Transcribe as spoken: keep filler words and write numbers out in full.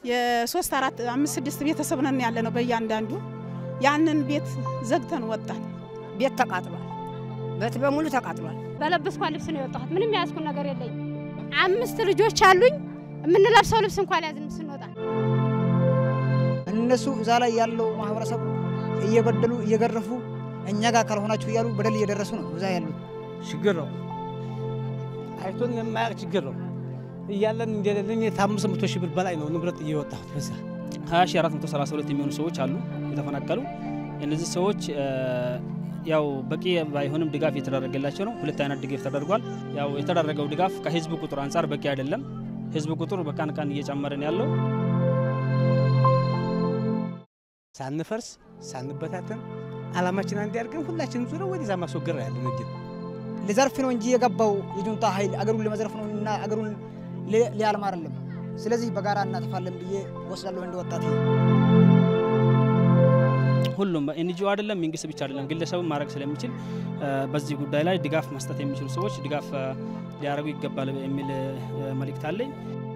የሶስት አራት አምስት ስድስት ቤተሰብ ነን ያለነው በእያንዳንዱ ያንን ቤት ዘግተን ወጣን ቤት ተቃጥሏል ቤት በሙሉ ተቃጥሏል በለበስኩ ልብስ ነው የወጣሁት ምንም ያስኩ ነገር የለኝ አምስት ልጆች አሉኝ ምንለብሰው ልብስ እንኳን ያዝን ስንወጣ እነሱ እዛ ላይ ያለው ማህበረሰብ እየበደሉ እየገረፉ እኛ ጋር ካልሆናችሁ ይያሉ በደል እየደረሱ ነው እዛ ያሉ ችግር ነው አይቶን የማያቅ ችግር ነው ይያለን እንደለኝ አምስት መቶ ሺህ ብር በላይ ነው ንብረት እየወጣሁት በዛ ሀያ ሺህ አራት መቶ ሰላሳ ሁለት የሚሆኑ ሰዎች አሉ የተፈናቀሉ እነዚህ ሰዎች ያው በቂ ባይሆንም ድጋፍ እየተደረገላቸው ነው ሁለት አይነት ድጋፍ ተደርጓል ያው የተደረገው ድጋፍ ከህዝብ ቁጥር አንፃር በቂ አይደለም ህዝብ ቁጥር በቃን ቃን እየጨመረን ያለው ሳንፈርስ ሳንበታተን አላማችን አንድ ያርገን ሁላችንም ዙረው ወደዛ ማስወገር ያለ ነው ለዘርፍ ነው እንጂ የገባው የጁንታ ኃይል አገሩን ለመዘርፍ ነውና አገሩን ሊያልማ አይደለም ስለዚህ በጋራ እናጥፋለን ብዬ ወስዳለሁ እንደወጣት ሁሉም ኤንጂኦ አይደለም መንግስት ብቻ አይደለም ግለሰብ ማድረግ ስለሚችል በዚህ ጉዳይ ላይ ድጋፍ መስጠት የሚችሉ ሰዎች ድጋፍ ሊያረጉ ይገባል የሚል መልእክት አለኝ